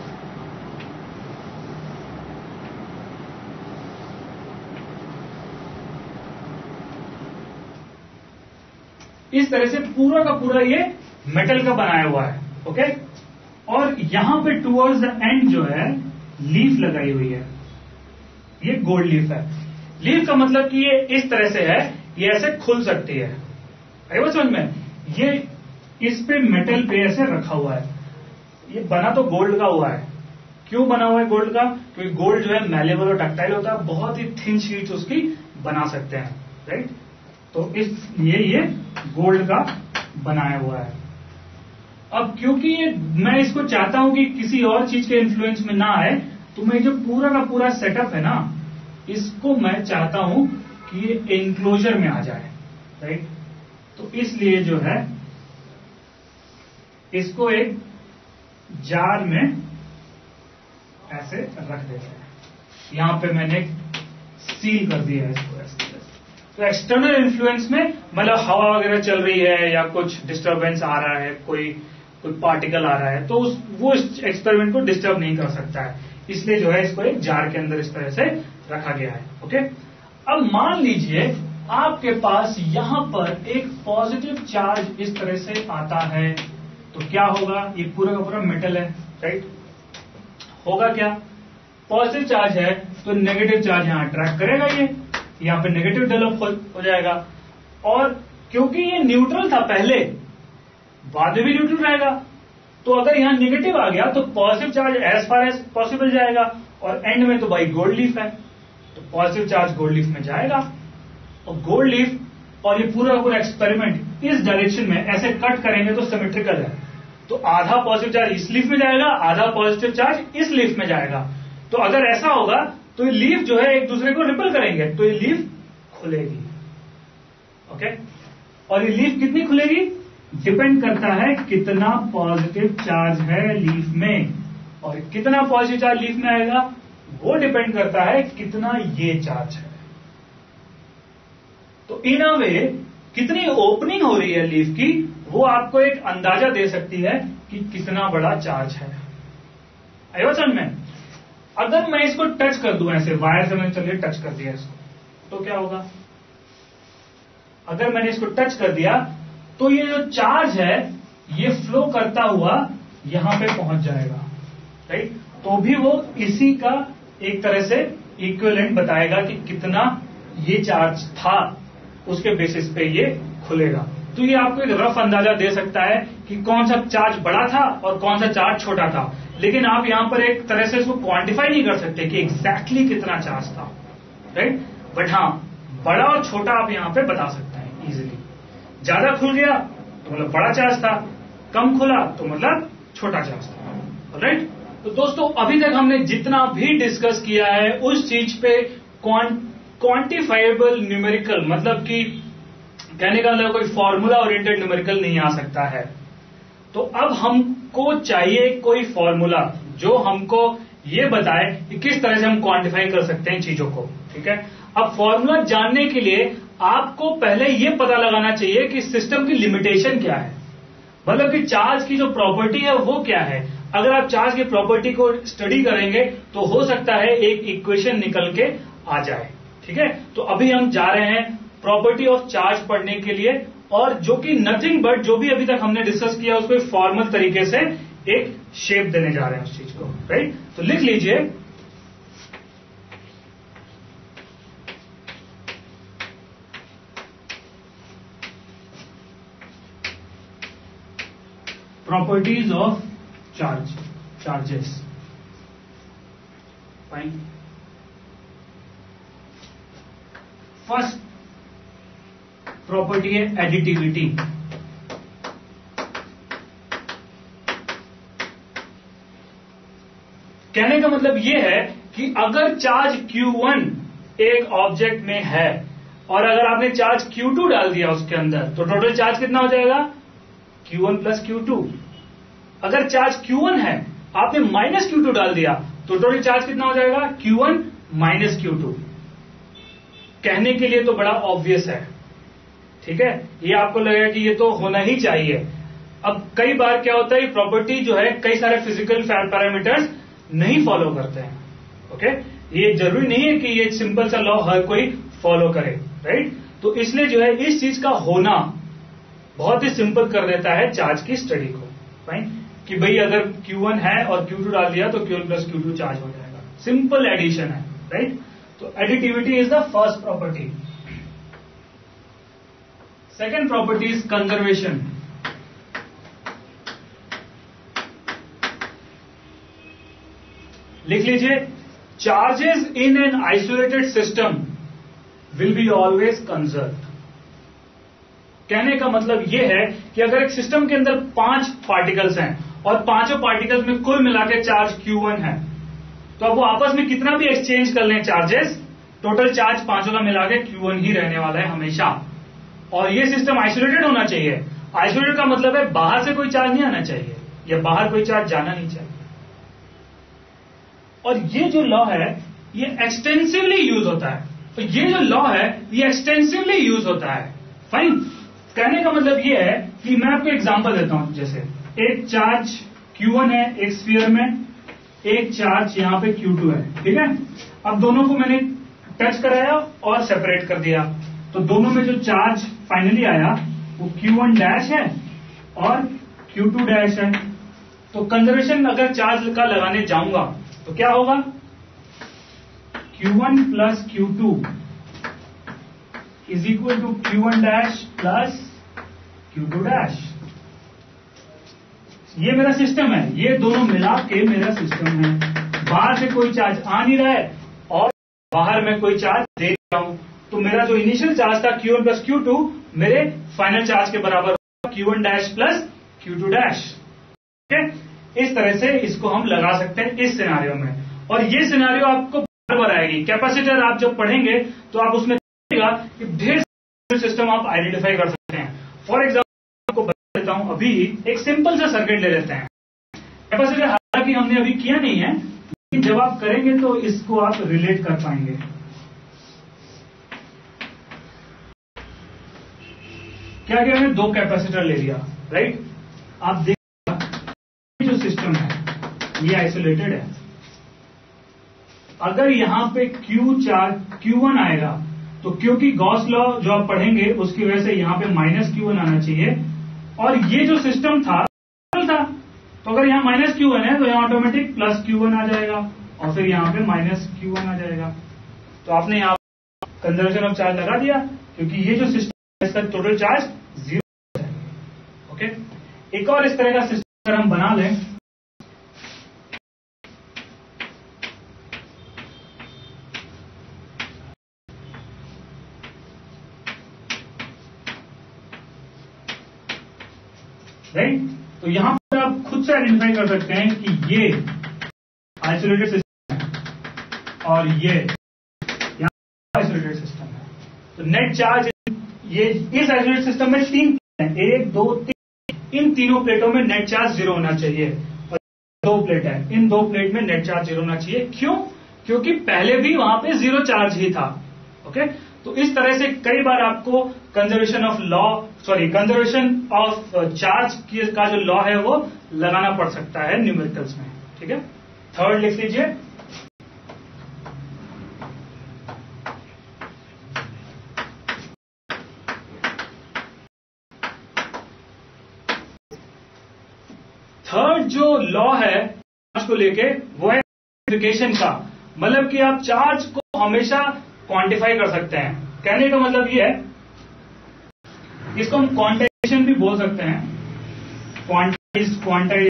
इस तरह से पूरा का पूरा ये मेटल का बनाया हुआ है, ओके। और यहां पे टुवर्ड्स द एंड जो है लीफ लगाई हुई है, ये गोल्ड लीफ है। लीफ का मतलब कि ये इस तरह से है, ये ऐसे खुल सकती है, आई बात समझ में। ये इस पे मेटल पे ऐसे रखा हुआ है, ये बना तो गोल्ड का हुआ है। क्यों बना हुआ है गोल्ड का, क्योंकि गोल्ड जो है मैलेबल और डक्टाइल होता है, बहुत ही थिन शीट्स उसकी बना सकते हैं, राइट। तो इसलिए ये गोल्ड का बनाया हुआ है। अब क्योंकि ये मैं इसको चाहता हूं कि किसी और चीज के इन्फ्लुएंस में ना आए, तो मैं जो पूरा का पूरा सेटअप है ना, इसको मैं चाहता हूं कि ये एनक्लोजर में आ जाए, राइट। तो इसलिए जो है इसको एक जार में ऐसे रख देते हैं, यहां पे मैंने सील कर दिया है इसको ऐसे। तो एक्सटर्नल इन्फ्लुएंस में मतलब हवा वगैरह चल रही है या कुछ डिस्टरबेंस आ रहा है, कोई पार्टिकल आ रहा है, तो वो इस एक्सपेरिमेंट को डिस्टर्ब नहीं कर सकता है, इसलिए जो है इसको एक जार के अंदर इस तरह से रखा गया है, ओके। अब मान लीजिए आपके पास यहां पर एक पॉजिटिव चार्ज इस तरह से आता है, तो क्या होगा, ये पूरा का पूरा मेटल है, राइट। होगा क्या, पॉजिटिव चार्ज है तो नेगेटिव चार्ज यहां अट्रैक्ट करेगा, ये यहां पे नेगेटिव डेवलप हो जाएगा, और क्योंकि ये न्यूट्रल था पहले, बाद में भी न्यूट्रल रहेगा, तो अगर यहां नेगेटिव आ गया तो positive charge as far as possible जाएगा, और एंड में तो भाई गोल्ड लीफ है, तो पॉजिटिव चार्ज गोल्ड लीफ में जाएगा, और गोल्ड लीफ और ये पूरा पूरा एक्सपेरिमेंट इस डायरेक्शन में ऐसे कट करेंगे तो सिमेट्रिकल है, तो आधा पॉजिटिव चार्ज इस लीफ में जाएगा, आधा पॉजिटिव चार्ज इस लीफ में जाएगा, तो अगर ऐसा होगा तो ये लीफ जो है एक दूसरे को रिपल करेंगे, तो ये लीफ खुलेगी। ओके, और ये लीफ कितनी खुलेगी डिपेंड करता है कितना पॉजिटिव चार्ज है लीफ में, और कितना पॉजिटिव चार्ज लीफ में आएगा वो डिपेंड करता है कितना ये चार्ज है। तो इन अ वे कितनी ओपनिंग हो रही है लीफ की वो आपको एक अंदाजा दे सकती है कि कितना बड़ा चार्ज है। आई बात समझ में? अगर मैं इसको टच कर दूं ऐसे वायर से, मैंने चलिए टच कर दिया इसको, तो क्या होगा? अगर मैंने इसको टच कर दिया तो ये जो चार्ज है ये फ्लो करता हुआ यहां पे पहुंच जाएगा, राइट? तो भी वो इसी का एक तरह से इक्विवेलेंट बताएगा कि कितना ये चार्ज था, उसके बेसिस पे ये खुलेगा। तो ये आपको एक रफ अंदाजा दे सकता है कि कौन सा चार्ज बड़ा था और कौन सा चार्ज छोटा था, लेकिन आप यहां पर एक तरह से इसको क्वांटिफाई नहीं कर सकते कि एग्जैक्टली कितना चार्ज था, राइट? बट हाँ, बड़ा और छोटा आप यहां पे बता सकते हैं इजीली। ज्यादा खुल गया तो मतलब बड़ा चार्ज था, कम खुला तो मतलब छोटा चार्ज था, राइट? तो दोस्तों अभी तक हमने जितना भी डिस्कस किया है उस चीज पे क्वांटिफाइबल न्यूमेरिकल, मतलब कि कहने का मतलब कोई फॉर्मूला ओरिएंटेड न्यूमेरिकल नहीं आ सकता है। तो अब हमको चाहिए कोई फॉर्मूला जो हमको ये बताए कि किस तरह से हम क्वांटिफाई कर सकते हैं चीजों को, ठीक है? अब फॉर्मूला जानने के लिए आपको पहले ये पता लगाना चाहिए कि सिस्टम की लिमिटेशन क्या है, मतलब कि चार्ज की जो प्रॉपर्टी है वो क्या है। अगर आप चार्ज की प्रॉपर्टी को स्टडी करेंगे तो हो सकता है एक इक्वेशन निकल के आ जाए, ठीक है? तो अभी हम जा रहे हैं प्रॉपर्टी ऑफ चार्ज पढ़ने के लिए, और जो कि नथिंग बट जो भी अभी तक हमने डिस्कस किया उसको एक फॉर्मल तरीके से एक शेप देने जा रहे हैं उस चीज को, राइट? तो लिख लीजिए properties of charges. Fine. First property है एडिटिविटी। कहने का मतलब यह है कि अगर चार्ज Q1 एक ऑब्जेक्ट में है और अगर आपने चार्ज Q2 डाल दिया उसके अंदर, तो टोटल चार्ज कितना हो जाएगा? Q1 plus Q2। अगर चार्ज Q1 है, आपने माइनस Q2 डाल दिया, तो टोटल चार्ज कितना हो जाएगा? Q1 minus Q2। कहने के लिए तो बड़ा ऑब्वियस है, ठीक है? ये आपको लगेगा कि ये तो होना ही चाहिए। अब कई बार क्या होता है, प्रॉपर्टी जो है कई सारे फिजिकल पैरामीटर्स नहीं फॉलो करते हैं, ओके? ये जरूरी नहीं है कि ये सिंपल सा लॉ हर कोई फॉलो करे, राइट? तो इसलिए जो है इस चीज का होना बहुत ही सिंपल कर देता है चार्ज की स्टडी को, फाइन? कि भाई अगर Q1 है और Q2 डाल दिया तो Q1 प्लस Q2 चार्ज हो जाएगा। सिंपल एडिशन है, राइट? तो additivity is the first property. Second property is conservation. लिख लीजिए charges in an isolated system will be always conserved. कहने का मतलब यह है कि अगर एक सिस्टम के अंदर 5 पार्टिकल्स हैं और पांचों पार्टिकल्स में कुल मिलाकर चार्ज Q1 है, तो अब वो आपस में कितना भी एक्सचेंज कर लें चार्जेस, टोटल चार्ज पांचों का मिलाकर Q1 ही रहने वाला है हमेशा। और ये सिस्टम आइसोलेटेड होना चाहिए। आइसोलेटेड का मतलब है बाहर से कोई चार्ज नहीं आना चाहिए या बाहर कोई चार्ज जाना नहीं चाहिए। और ये जो लॉ है ये एक्सटेंसिवली यूज होता है। तो ये जो लॉ है ये एक्सटेंसिवली यूज होता है, फाइन? कहने का मतलब ये है कि मैं आपको एग्जांपल देता हूं। जैसे एक चार्ज Q1 है एक स्फीयर में, एक चार्ज यहां पे Q2 है, ठीक है? अब दोनों को मैंने टच कराया और सेपरेट कर दिया, तो दोनों में जो चार्ज फाइनली आया वो Q1 डैश है और Q2 डैश है। तो कंजर्वेशन अगर चार्ज का लगाने जाऊंगा तो क्या होगा? Q1 plus Q2 is equal to Q1 dash plus Q2 dash. ये मेरा सिस्टम है, ये दोनों मिला के मेरा सिस्टम है। बाहर से कोई चार्ज आ नहीं रहा है और बाहर में कोई चार्ज दे रहा हूं, तो मेरा जो इनिशियल चार्ज था Q1 प्लस Q2 मेरे फाइनल चार्ज के बराबर होगा Q1 dash plus Q2 dash. ठीक है? इस तरह से इसको हम लगा सकते हैं इस सिनेरियो में। और ये सिनेरियो आपको बार बार आएगी। कैपेसिटर आप जब पढ़ेंगे तो आप उसमें देखिएगा कि ढेर सारे सिस्टम आप आइडेंटिफाई कर सकते हैं। फॉर एग्जाम्पल आपको बता देता हूं, अभी एक सिंपल सा सर्किट ले लेते हैं। कैपेसिटर हालांकि हमने अभी किया नहीं है, लेकिन जब आप करेंगे तो इसको आप रिलेट कर पाएंगे। क्या क्या हमने 2 कैपेसिटर ले लिया, राइट। आप देखिएगा जो सिस्टम है ये आइसोलेटेड है। अगर यहां पे Q1 आएगा तो क्योंकि गॉस लॉ जो आप पढ़ेंगे उसकी वजह से यहां पे -Q1 आना चाहिए, और ये जो सिस्टम था तो अगर यहां -Q1 है तो यहां ऑटोमेटिक +Q1 आ जाएगा, और फिर यहां पे -Q1 आ जाएगा। तो आपने यहां कंजर्वेशन ऑफ चार्ज लगा दिया, क्योंकि ये जो सिस्टम है इसका टोटल चार्ज 0 है। ओके, एक और इस तरह का सिस्टम अगर हम बना लें, राइट, तो यहां पर आप खुद से आइडेंटिफाई कर सकते हैं कि ये आइसोलेटेड सिस्टम है और ये यहां आइसोलेटेड सिस्टम है। तो नेट चार्ज ये इस आइसोलेटेड सिस्टम में 3 प्लेट हैं, 1 2 3। इन तीनों प्लेटों में नेट चार्ज 0 होना चाहिए, और 2 प्लेट है, इन 2 प्लेट में नेट चार्ज 0 होना चाहिए। क्यों? क्योंकि पहले भी वहां पे 0 चार्ज ही था। ओके, तो इस तरह से कई बार आपको कंजर्वेशन ऑफ चार्ज का जो लॉ है वो लगाना पड़ सकता है न्यूमेरिकल्स में। ठीक है, थर्ड लिख लीजिए। थर्ड जो लॉ है चार्ज को लेके वो है क्वांटिफिकेशन का, मतलब कि आप चार्ज को हमेशा क्वांटिफाई कर सकते हैं। कहने का मतलब ये है, इसको हम क्वांटाइजेशन भी बोल सकते हैं, क्वांटाइज।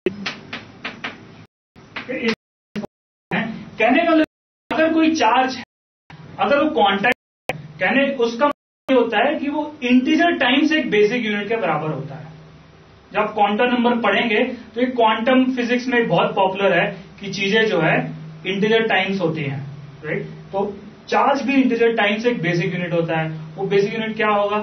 कहने का मतलब अगर कोई चार्ज है, अगर वो क्वांटाइज कहने उसका मतलब होता है कि वो इंटीजर टाइम्स एक बेसिक यूनिट के बराबर होता है। जब आप क्वांटम नंबर पढ़ेंगे तो ये क्वांटम फिजिक्स में बहुत पॉपुलर है कि चीजें जो है इंटीजर टाइम्स होती हैं, राइट। तो चार्ज भी इंटीजर टाइम्स एक बेसिक यूनिट होता है। वो बेसिक यूनिट क्या होगा?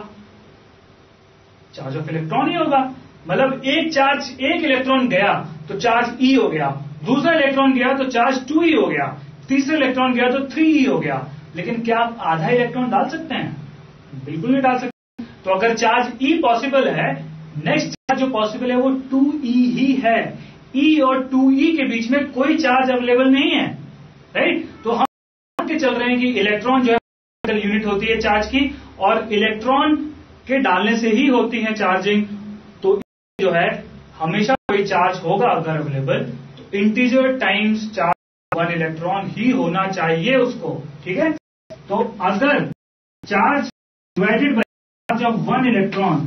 चार्ज ऑफ इलेक्ट्रॉन ही होगा। मतलब एक इलेक्ट्रॉन गया तो चार्ज E हो गया, दूसरा इलेक्ट्रॉन गया तो चार्ज 2E हो गया, तीसरा इलेक्ट्रॉन गया तो 3E हो गया। लेकिन क्या आप आधा इलेक्ट्रॉन डाल सकते हैं? बिल्कुल नहीं डाल सकते। तो अगर चार्ज E पॉसिबल है, नेक्स्ट चार्ज जो पॉसिबल है वो 2E ही है। E और 2E के बीच में कोई चार्ज अवेलेबल नहीं है, राइट। तो हम के चल रहे हैं कि इलेक्ट्रॉन जो है यूनिट होती है चार्ज की, और इलेक्ट्रॉन के डालने से ही होती है चार्जिंग। तो जो है हमेशा कोई चार्ज होगा अगर अवेलेबल तो इंटीजर टाइम्स चार्ज 1 इलेक्ट्रॉन ही होना चाहिए उसको। ठीक है, तो अगर charge divided by charge of 1 electron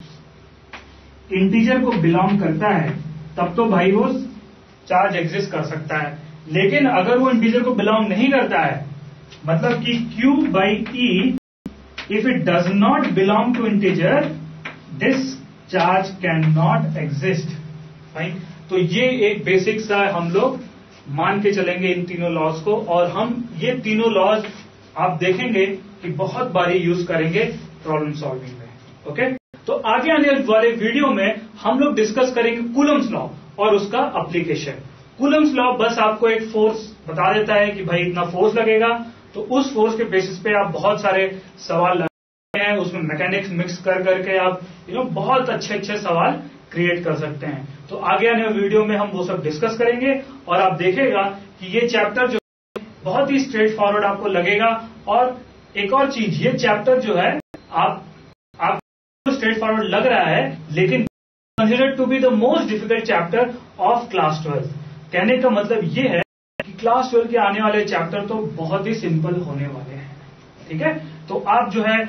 integer को बिलोंग करता है तब तो भाई वो चार्ज एग्जिस्ट कर सकता है। लेकिन अगर वो इंटीजर को बिलोंग नहीं करता है, मतलब कि Q/E if it does not belong to integer this charge cannot exist, fine. तो ये एक बेसिक सा हम लोग मान के चलेंगे इन तीनों लॉज को, और हम ये तीनों लॉज आप देखेंगे कि बहुत बारी यूज करेंगे प्रॉब्लम सॉल्विंग में। ओके, तो आगे आने वाले वीडियो में हम लोग डिस्कस करेंगे कूलम्स लॉ और उसका एप्लीकेशन। कूलम्स लॉ बस आपको एक फोर्स बता देता है कि भाई इतना फोर्स लगेगा, तो उस फोर्स के बेसिस पे आप बहुत सारे सवाल लगाते हैं, उसमें मैकेनिक्स मिक्स कर करके आप बहुत अच्छे अच्छे सवाल क्रिएट कर सकते हैं। तो आगे आने वाले वीडियो में हम वो सब डिस्कस करेंगे, और आप देखेगा कि ये चैप्टर जो बहुत ही स्ट्रेट फॉरवर्ड आपको लगेगा। और एक और चीज, ये चैप्टर जो है आपको स्ट्रेट फॉरवर्ड लग रहा है, लेकिन considered to be the most difficult chapter of class 12। कहने का मतलब ये है कि क्लास 12 के आने वाले चैप्टर तो बहुत ही सिंपल होने वाले हैं। ठीक है, तो आप जो है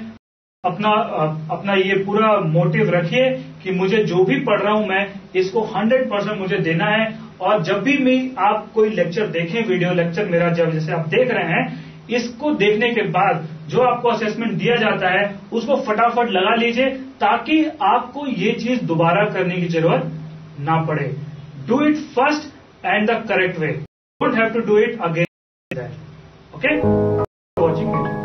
अपना ये पूरा मोटिव रखिए कि मुझे जो भी पढ़ रहा हूं मैं इसको 100% मुझे देना है। और जब भी मैं आप कोई लेक्चर देखें, वीडियो लेक्चर मेरा जब जैसे आप देख रहे हैं, इसको देखने के बाद जो आपको असेसमेंट दिया जाता है उसको फटाफट लगा लीजिए, ताकि आपको ये चीज दोबारा करने की जरूरत ना पड़े। Do it first and the correct way. don't have to do it again. Okay? Watching it.